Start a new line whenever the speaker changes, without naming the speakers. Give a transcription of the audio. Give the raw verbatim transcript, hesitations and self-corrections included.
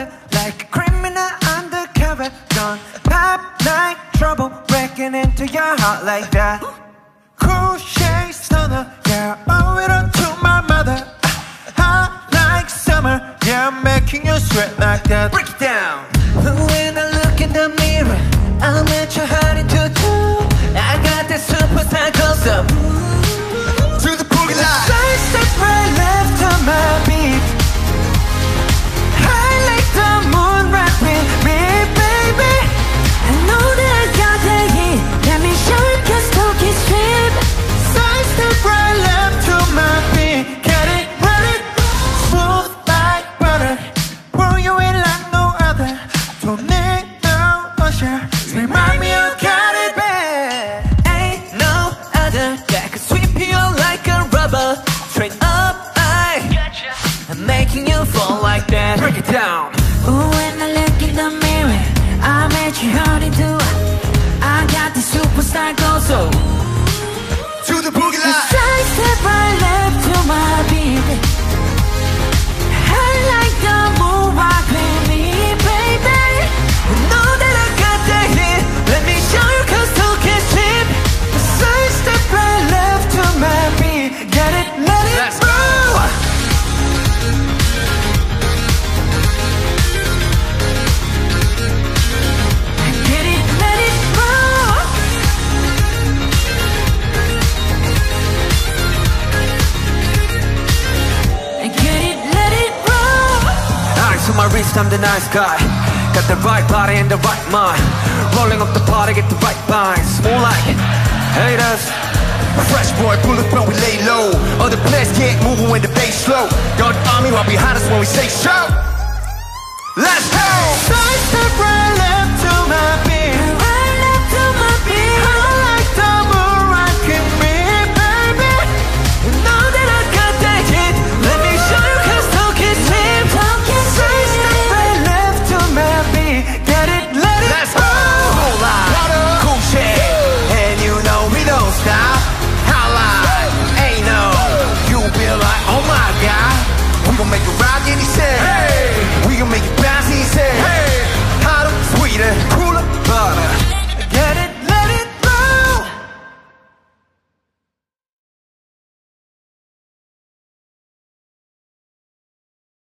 weather, like a criminal undercover. Don't pop like trouble, breaking into your heart like that. Cool shade stunner, yeah, owe it all to my mother. Hot like summer, yeah, I'm making you sweat like that. Break it down. When I look in the mirror, I'm at your heart into two. I got that superstar close up to the boogie line. Side step right left to my beat. High like the moon right with me, baby. I know that I got the heat. Let me show you cause talk is cheap. Side step right left to my beat. Get it, run it, smooth like butter. Pour you in like no other. Don't need no usher. Remind me you got it bad. Ain't no other that could sweep you like a rubber. Straight up, I gotcha. I'm making you fall like that. Break it down. Ooh, when I look in the mirror, I met you hard into. I got the superstar glow, so to the boogie line. Side step right left to my beat. High like the moon rock with me, baby. I know that I got the hit. Let me show you cause talk is cheap. Side step right left to my beat. Get it, let it Let's go. Get it, let it go. Get it, let it roll. Eyes on my wrist, I'm the nice guy. Got the right body and the right mind. Rolling up the party, get the right vibes. More like haters.
Fresh boy, bulletproof, we lay low. Other players get moving when the bass slow. Got the army right behind us when we say show. Let's go!